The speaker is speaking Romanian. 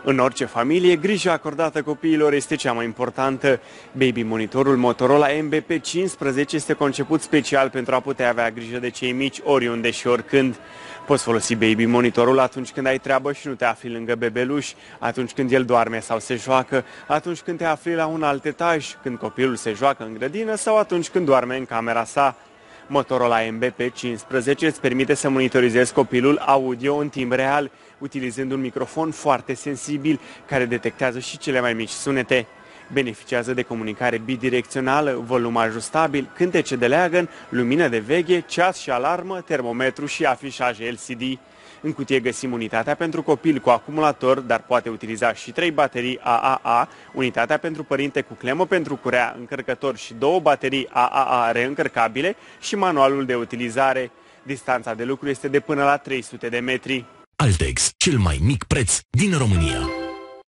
În orice familie, grija acordată copiilor este cea mai importantă. Baby monitorul Motorola MBP15 este conceput special pentru a putea avea grijă de cei mici oriunde și oricând. Poți folosi baby monitorul atunci când ai treabă și nu te afli lângă bebeluș, atunci când el doarme sau se joacă, atunci când te afli la un alt etaj, când copilul se joacă în grădină sau atunci când doarme în camera sa. Motorola MBP15 îți permite să monitorizezi copilul audio în timp real, utilizând un microfon foarte sensibil care detectează și cele mai mici sunete. Beneficiază de comunicare bidirecțională, volum ajustabil, cântece de leagăn, lumină de veche, ceas și alarmă, termometru și afișaje LCD. În cutie găsim unitatea pentru copil cu acumulator, dar poate utiliza și 3 baterii AAA, unitatea pentru părinte cu clemă pentru curea, încărcător și 2 baterii AAA reîncărcabile și manualul de utilizare. Distanța de lucru este de până la 300 de metri. Altex, cel mai mic preț din România.